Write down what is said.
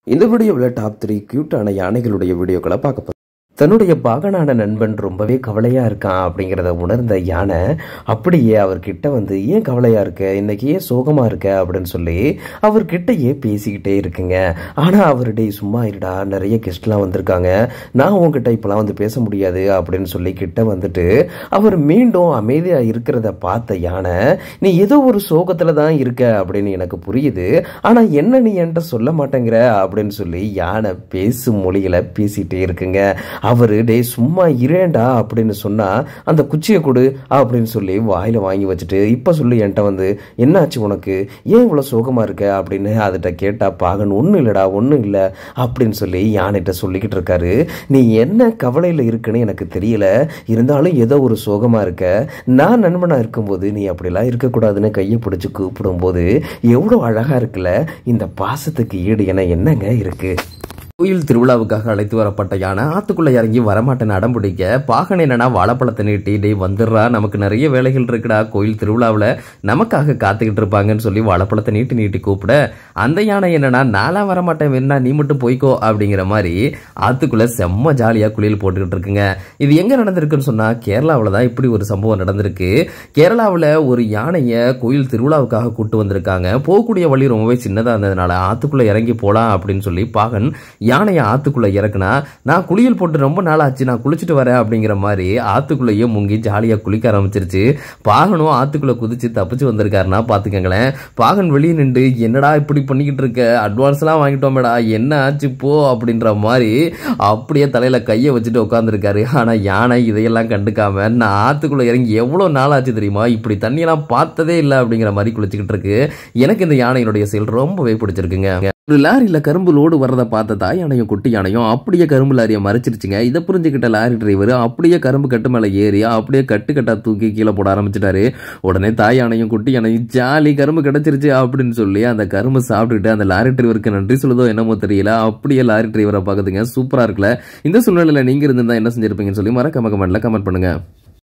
இந்த வீடியோவில் டாப் 3 கியூட்டான யானைகளுடைய வீடியோக்களை பார்க்க போறோம். தன்னுடைய பாகனான நண்பன் ரொம்பவே கவலையா இருக்கான் அப்படிங்கிறத உணர்ந்த யானை அப்படியே அவர்கிட்ட வந்து ஏன் கவலையா இருக்க, இன்னைக்கு ஏன் சோகமா இருக்க அப்படின்னு சொல்லி அவர்கிட்டயே பேசிக்கிட்டே இருக்குங்க. ஆனா அவருடைய சும்மா இருடா, நிறைய கெஸ்ட்லாம் வந்திருக்காங்க, நான் உங்ககிட்ட இப்பெல்லாம் வந்து பேச முடியாது அப்படின்னு சொல்லி கிட்ட வந்துட்டு அவர் மீண்டும் அமைதியா இருக்கிறத பார்த்த யானை, நீ ஏதோ ஒரு சோகத்துல தான் இருக்க அப்படின்னு எனக்கு புரியுது, ஆனா என்ன நீ என்கிட்ட சொல்ல மாட்டேங்கிற அப்படின்னு சொல்லி யானை பேசும் மொழிகளை பேசிட்டே இருக்குங்க. அவரு டே சும்மா இரேண்டா அப்படின்னு சொன்னா அந்த குச்சியை கொடு அப்படின்னு சொல்லி வாயில வாங்கி வச்சுட்டு இப்ப சொல்லி என்கிட்ட வந்து என்னாச்சு உனக்கு, ஏன் இவ்வளவு சோகமா இருக்க அப்படின்னு அதுகிட்ட கேட்டா பாகன் ஒன்னும் இல்லடா ஒன்னும் இல்லை அப்படின்னு சொல்லி யானைகிட்ட சொல்லிக்கிட்டு இருக்காரு. நீ என்ன கவலையில இருக்குன்னு எனக்கு தெரியல, இருந்தாலும் ஏதோ ஒரு சோகமா இருக்க, நான் நண்பனா இருக்கும்போது நீ அப்படிலாம் இருக்கக்கூடாதுன்னு கையை பிடிச்சு கூப்பிடும் போது எவ்வளவு அழகா இருக்குல்ல, இந்த பாசத்துக்கு ஈடு என என்னங்க இருக்கு. கோயில் திருவிழாவுக்காக அழைத்து வரப்பட்ட யானை ஆத்துக்குள்ள இறங்கி வரமாட்டேன்னு அடம் பிடிக்க பாகன் என்னன்னா வாழைப்பழத்தை நீட்டி டே வந்துடுறா, நமக்கு நிறைய வேலைகள் இருக்குடா, கோயில் திருவிழாவில் நமக்காக காத்துக்கிட்டு இருப்பாங்கன்னு சொல்லி வாழைப்பழத்தை நீட்டி கூப்பிட அந்த யானை என்னன்னா நான்லாம் வரமாட்டேன், வேணா நீ மட்டும் போய்க்கோ அப்படிங்கிற மாதிரி ஆத்துக்குள்ள செம்ம ஜாலியா குளியல் போட்டுக்கிட்டு இருக்குங்க. இது எங்க நடந்திருக்குன்னு சொன்னா கேரளாவில் தான் இப்படி ஒரு சம்பவம் நடந்திருக்கு. கேரளாவில் ஒரு யானையை கோயில் திருவிழாவுக்காக கூட்டு வந்திருக்காங்க. போகக்கூடிய வழி ரொம்பவே சின்னதா இருந்ததுனால ஆத்துக்குள்ள இறங்கி போலாம் அப்படின்னு சொல்லி பாகன் யானையை ஆத்துக்குள்ள இறக்குனா, நான் குளியல் போட்டு ரொம்ப நாள் ஆச்சு, நான் குளிச்சுட்டு வரேன் அப்படிங்கிற மாதிரி ஆத்துக்குள்ளேயே முங்கி ஜாலியா குளிக்க ஆரம்பிச்சிருச்சு. பாகனும் ஆத்துக்குள்ள குதிச்சு தப்பிச்சு வந்திருக்காருன்னா பாத்துக்கங்களேன். பாகன் வெளியே நின்று என்னடா இப்படி பண்ணிக்கிட்டு இருக்க, அட்வான்ஸ் எல்லாம் வாங்கிட்டோமேடா, என்ன ஆச்சு போ அப்படின்ற மாதிரி அப்படியே தலையில கையை வச்சுட்டு உட்காந்துருக்காரு. ஆனா யானை இதையெல்லாம் கண்டுக்காம நான் ஆத்துக்குள்ள இறங்கி எவ்வளவு நாள் ஆச்சு தெரியுமா, இப்படி தண்ணியெல்லாம் பார்த்ததே இல்லை அப்படிங்கிற மாதிரி குளிச்சுக்கிட்டு இருக்கு. எனக்கு இந்த யானையினுடைய செயல் ரொம்பவே பிடிச்சிருக்குங்க. ஒரு லாரியில கரும்பு லோடு வர்றதை பார்த்த தாய் யானையும் குட்டி யானையும் அப்படியே கரும்பு லாரியை மறைச்சிருச்சுங்க. இதை புரிஞ்சுக்கிட்ட லாரி டிரைவர் அப்படியே கரும்பு கட்டு மேலே ஏறி அப்படியே கட்டா தூக்கி கீழே போட ஆரம்பிச்சிட்டாரு. உடனே தாய் யானையும் குட்டி யானையும் ஜாலி கரும்பு கிடைச்சிருச்சு அப்படின்னு சொல்லி அந்த கரும்பு சாப்பிட்டுட்டு அந்த லாரி டிரைவருக்கு நன்றி சொல்லுதோ என்னமோ தெரியல, அப்படியே லாரி டிரைவரை பார்க்குதுங்க. சூப்பரா இருக்குல்ல. இந்த சூழ்நிலையில நீங்க இருந்தா என்ன செஞ்சிருப்பீங்கன்னு சொல்லி மறக்காம கமெண்ட்ல கமெண்ட் பண்ணுங்க.